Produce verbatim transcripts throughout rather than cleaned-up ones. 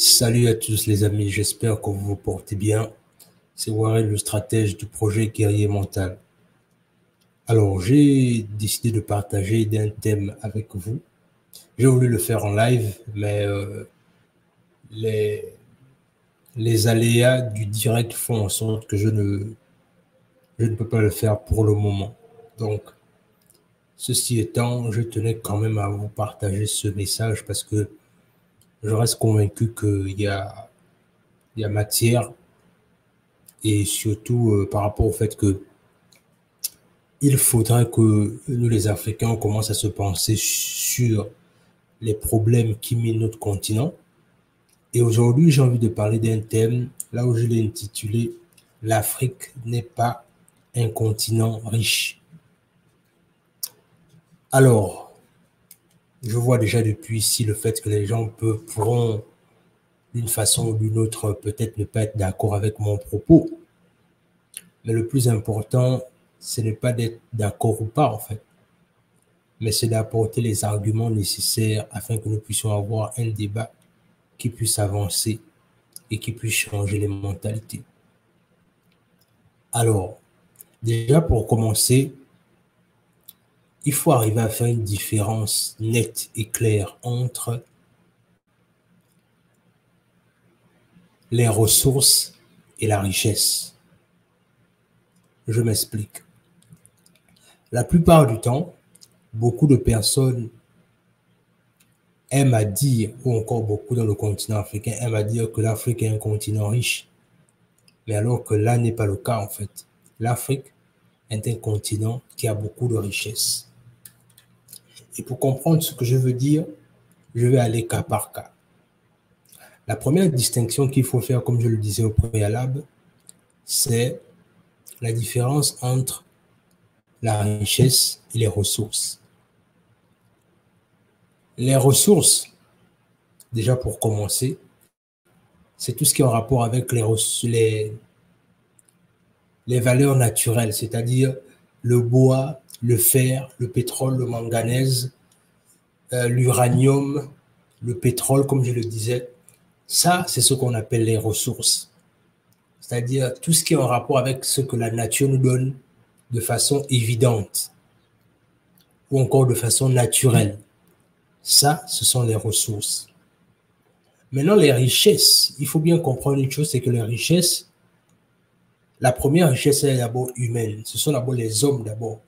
Salut à tous les amis, j'espère que vous vous portez bien. C'est Warren, le stratège du projet Guerrier Mental. Alors, j'ai décidé de partager d'un thème avec vous. J'ai voulu le faire en live, mais euh, les, les aléas du direct font en sorte que je ne, je ne peux pas le faire pour le moment. Donc, ceci étant, je tenais quand même à vous partager ce message parce que je reste convaincu qu'il y a, il y a matière. Et surtout euh, par rapport au fait que il faudrait que nous, les Africains, on commence à se penser sur les problèmes qui minent notre continent. Et aujourd'hui, j'ai envie de parler d'un thème, là où je l'ai intitulé « L'Afrique n'est pas un continent riche ». Alors, je vois déjà depuis ici le fait que les gens peuvent, pourront, d'une façon ou d'une autre, peut-être ne pas être d'accord avec mon propos. Mais le plus important, ce n'est pas d'être d'accord ou pas, en fait, mais c'est d'apporter les arguments nécessaires afin que nous puissions avoir un débat qui puisse avancer et qui puisse changer les mentalités. Alors, déjà pour commencer, il faut arriver à faire une différence nette et claire entre les ressources et la richesse. Je m'explique. La plupart du temps, beaucoup de personnes aiment à dire, ou encore beaucoup dans le continent africain, aiment à dire que l'Afrique est un continent riche. Mais alors que là n'est pas le cas en fait. L'Afrique est un continent qui a beaucoup de richesses. Et pour comprendre ce que je veux dire, je vais aller cas par cas. La première distinction qu'il faut faire, comme je le disais au préalable, c'est la différence entre la richesse et les ressources. Les ressources, déjà pour commencer, c'est tout ce qui est en rapport avec les, les, les valeurs naturelles, c'est-à-dire le bois, le fer, le pétrole, le manganèse, euh, l'uranium, le pétrole, comme je le disais. Ça, c'est ce qu'on appelle les ressources. C'est-à-dire tout ce qui est en rapport avec ce que la nature nous donne de façon évidente ou encore de façon naturelle. Ça, ce sont les ressources. Maintenant, les richesses, il faut bien comprendre une chose, c'est que les richesses, la première richesse est d'abord humaine. Ce sont d'abord les hommes d'abord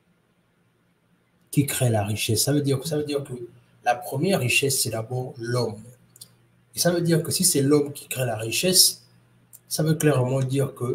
qui créent la richesse. Ça veut dire que, ça veut dire que la première richesse, c'est d'abord l'homme. Et ça veut dire que si c'est l'homme qui crée la richesse, ça veut clairement dire que,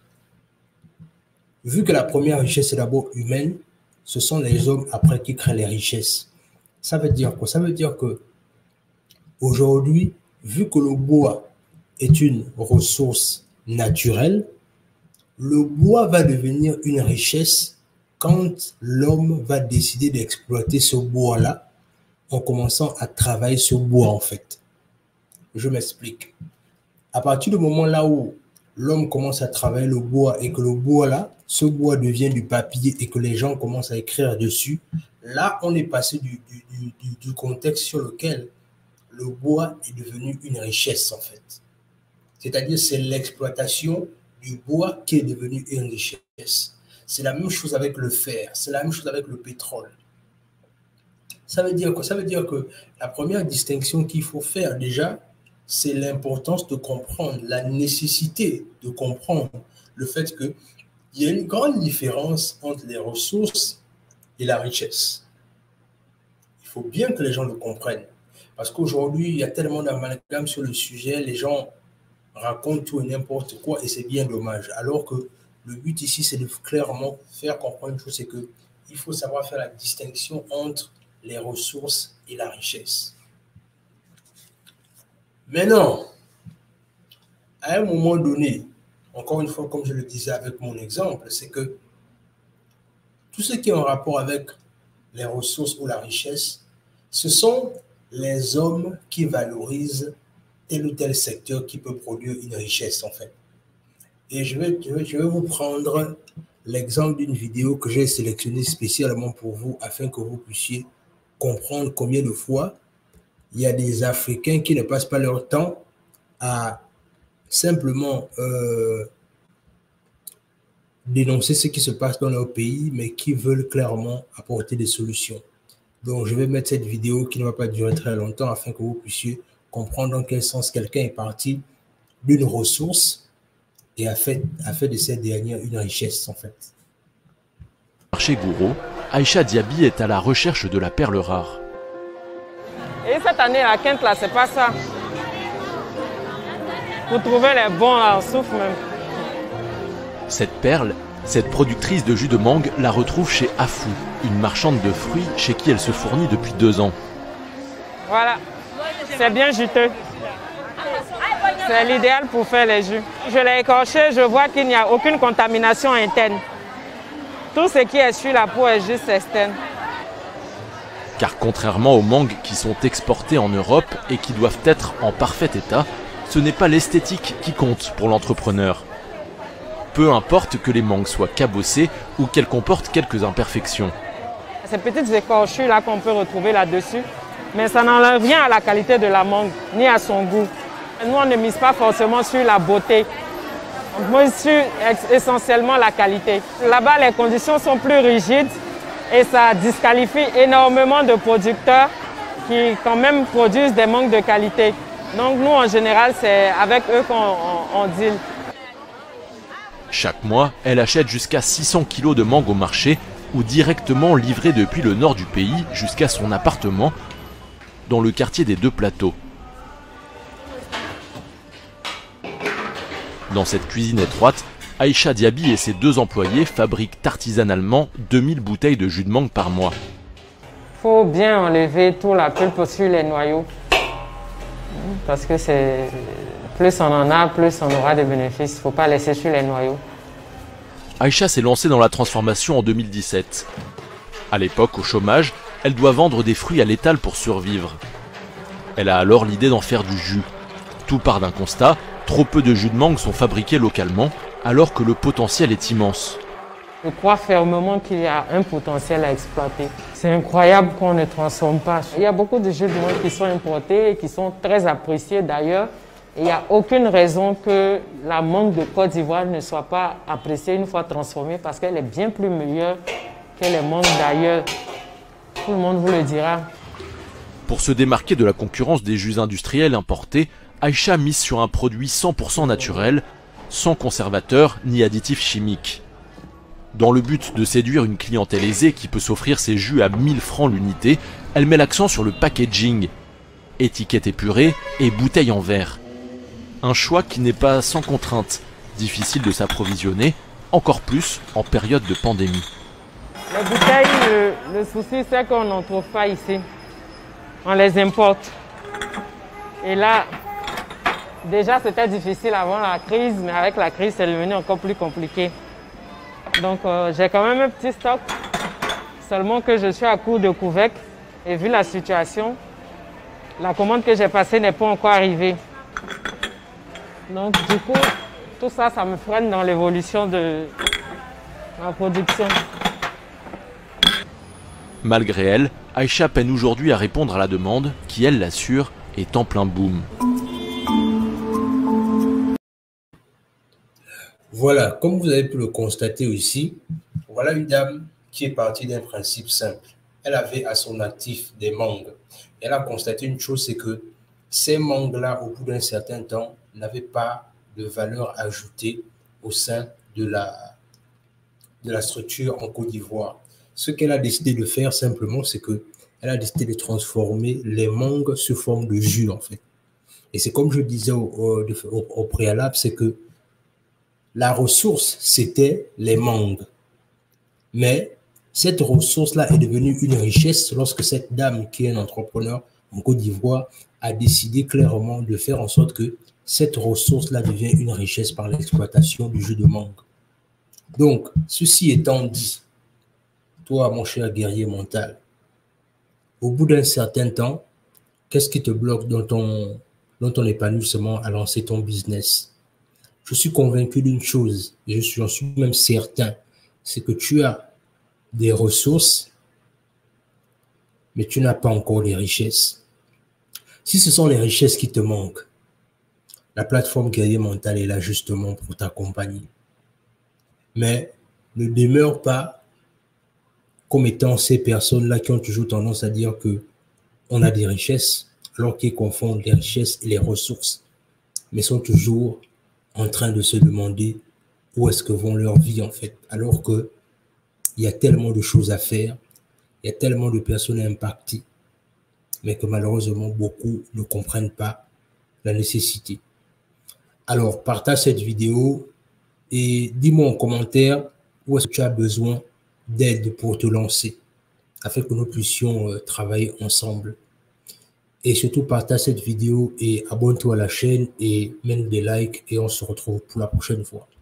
vu que la première richesse est d'abord humaine, ce sont les hommes après qui créent les richesses. Ça veut dire quoi? Ça veut dire que aujourd'hui, vu que le bois est une ressource naturelle, le bois va devenir une richesse quand l'homme va décider d'exploiter ce bois-là en commençant à travailler ce bois en fait. Je m'explique. À partir du moment là où l'homme commence à travailler le bois et que le bois là, ce bois devient du papier et que les gens commencent à écrire dessus, là on est passé du, du, du, du contexte sur lequel le bois est devenu une richesse en fait. C'est-à-dire c'est l'exploitation du bois qui est devenu une richesse. C'est la même chose avec le fer, c'est la même chose avec le pétrole. Ça veut dire quoi? Ça veut dire que la première distinction qu'il faut faire déjà, c'est l'importance de comprendre, la nécessité de comprendre le fait qu'il y a une grande différence entre les ressources et la richesse. Il faut bien que les gens le comprennent. Parce qu'aujourd'hui, il y a tellement d'amalgame sur le sujet, les gens racontent tout et n'importe quoi et c'est bien dommage. Alors que le but ici, c'est de clairement faire comprendre une chose, c'est qu'il faut savoir faire la distinction entre les ressources et la richesse. Maintenant, à un moment donné, encore une fois, comme je le disais avec mon exemple, c'est que tout ce qui est en rapport avec les ressources ou la richesse, ce sont les hommes qui valorisent tel ou tel secteur qui peut produire une richesse, en fait. Et je vais, je vais, je vais vous prendre l'exemple d'une vidéo que j'ai sélectionnée spécialement pour vous afin que vous puissiez comprendre combien de fois il y a des Africains qui ne passent pas leur temps à simplement euh, dénoncer ce qui se passe dans leur pays, mais qui veulent clairement apporter des solutions. Donc, je vais mettre cette vidéo qui ne va pas durer très longtemps afin que vous puissiez comprendre dans quel sens quelqu'un est parti d'une ressource et a fait, a fait de cette dernière une richesse, en fait. Marché Gouraud, Aïcha Diaby est à la recherche de la perle rare. Et cette année, la quinte, là, c'est pas ça. Vous trouvez les bons, là, on souffle même. Cette perle, cette productrice de jus de mangue la retrouve chez Afou, une marchande de fruits chez qui elle se fournit depuis deux ans. Voilà, c'est bien juteux. C'est l'idéal pour faire les jus. Je l'ai écorché, je vois qu'il n'y a aucune contamination interne. Tout ce qui est sur la peau est juste externe. Car contrairement aux mangues qui sont exportées en Europe et qui doivent être en parfait état, ce n'est pas l'esthétique qui compte pour l'entrepreneur. Peu importe que les mangues soient cabossées ou qu'elles comportent quelques imperfections. Ces petites écorchures là qu'on peut retrouver là-dessus, mais ça n'enlève rien à la qualité de la mangue, ni à son goût. Nous, on ne mise pas forcément sur la beauté, on mise sur essentiellement la qualité. Là-bas, les conditions sont plus rigides et ça disqualifie énormément de producteurs qui quand même produisent des mangues de qualité. Donc nous, en général, c'est avec eux qu'on on, on deal. Chaque mois, elle achète jusqu'à six cents kilos de mangue au marché ou directement livrée depuis le nord du pays jusqu'à son appartement dans le quartier des Deux Plateaux. Dans cette cuisine étroite, Aïcha Diaby et ses deux employés fabriquent artisanalement deux mille bouteilles de jus de mangue par mois. Il faut bien enlever tout la pulpe sur les noyaux. Parce que c'est plus on en a, plus on aura des bénéfices. Il ne faut pas laisser sur les noyaux. Aïcha s'est lancée dans la transformation en deux mille dix-sept. À l'époque, au chômage, elle doit vendre des fruits à l'étal pour survivre. Elle a alors l'idée d'en faire du jus. Tout part d'un constat, trop peu de jus de mangue sont fabriqués localement, alors que le potentiel est immense. Je crois fermement qu'il y a un potentiel à exploiter. C'est incroyable qu'on ne transforme pas. Il y a beaucoup de jus de mangue qui sont importés et qui sont très appréciés d'ailleurs. Il n'y a aucune raison que la mangue de Côte d'Ivoire ne soit pas appréciée une fois transformée parce qu'elle est bien plus meilleure que les mangues d'ailleurs. Tout le monde vous le dira. Pour se démarquer de la concurrence des jus industriels importés, Aïcha mise sur un produit cent pour cent naturel, sans conservateur ni additifs chimiques. Dans le but de séduire une clientèle aisée qui peut s'offrir ses jus à mille francs l'unité, elle met l'accent sur le packaging, étiquette épurée et bouteille en verre. Un choix qui n'est pas sans contrainte, difficile de s'approvisionner, encore plus en période de pandémie. Les bouteilles, le, le souci c'est qu'on n'en trouve pas ici. On les importe. Et là, déjà c'était difficile avant la crise, mais avec la crise c'est devenu encore plus compliqué. Donc euh, j'ai quand même un petit stock, seulement que je suis à court de couvercle. Et vu la situation, la commande que j'ai passée n'est pas encore arrivée. Donc du coup, tout ça, ça me freine dans l'évolution de ma production. Malgré elle, Aïcha peine aujourd'hui à répondre à la demande qui, elle l'assure, est en plein boom. Voilà, comme vous avez pu le constater ici, voilà une dame qui est partie d'un principe simple. Elle avait à son actif des mangues. Elle a constaté une chose, c'est que ces mangues-là, au bout d'un certain temps, n'avaient pas de valeur ajoutée au sein de la, de la structure en Côte d'Ivoire. Ce qu'elle a décidé de faire simplement, c'est qu'elle a décidé de transformer les mangues sous forme de jus, en fait. Et c'est comme je disais au, au, au préalable, c'est que la ressource, c'était les mangues. Mais cette ressource-là est devenue une richesse lorsque cette dame, qui est un entrepreneur en Côte d'Ivoire, a décidé clairement de faire en sorte que cette ressource-là devient une richesse par l'exploitation du jus de mangue. Donc, ceci étant dit, toi, mon cher guerrier mental, au bout d'un certain temps, qu'est-ce qui te bloque dans ton, dans ton épanouissement à lancer ton business? Je suis convaincu d'une chose, et je suis, j'en suis même certain, c'est que tu as des ressources, mais tu n'as pas encore les richesses. Si ce sont les richesses qui te manquent, La plateforme Guerrier Mental est là justement pour t'accompagner. Mais ne demeure pas comme étant ces personnes-là qui ont toujours tendance à dire que on a des richesses, alors qu'ils confondent les richesses et les ressources, mais sont toujours en train de se demander où est-ce que vont leur vie en fait, alors que il y a tellement de choses à faire, il y a tellement de personnes impactées, mais que malheureusement beaucoup ne comprennent pas la nécessité. Alors, partage cette vidéo et dis-moi en commentaire où est-ce que tu as besoin d'aide pour te lancer, afin que nous puissions euh, travailler ensemble. Et surtout, partage cette vidéo et abonne-toi à la chaîne et mets des likes et on se retrouve pour la prochaine fois.